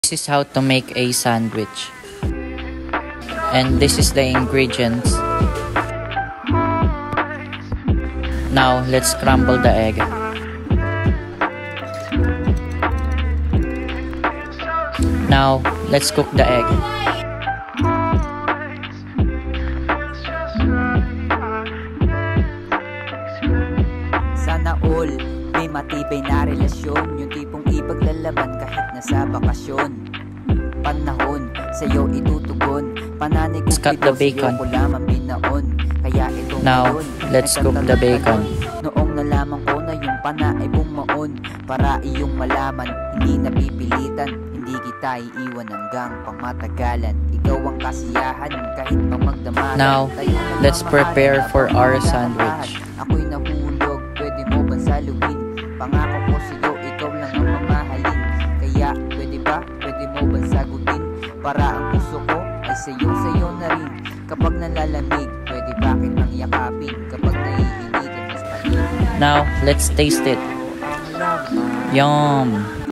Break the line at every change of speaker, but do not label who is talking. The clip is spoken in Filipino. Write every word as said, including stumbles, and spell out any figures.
This is how to make a sandwich. And this is the ingredients. Now, let's scramble the egg. Now, let's cook the egg.
Sana all may matibay na relasyon, yung tipong ipaglalaban kahit nasa bakasyon. Panahon sa'yo itutugon, pananay kong
Cut the bacon.
ko lamang binaon. Kaya ito
Now, let's cook the bacon.
Noong nalaman ko na yung pana ay bumaon, para iyong malaman, hindi napipilitan, hindi kita iiwan hanggang pangmatagalan. Ikaw ang kasiyahan kahit pang magdamalan.
Now, let's prepare for our sandwich.
Ako'y nahulog, pwede mo bang saluhin? Pangako ko sa'yo, ikaw lang ang mamahalin. Kaya pwede ba, pwede mo bang sagutin? Para ang puso ko ay sa'yo-sa'yo na rin. Kapag nalalamig, pwede ba kitang yakapin? Kapag naiinitan, mas mainit.
Now, let's taste it. Yum!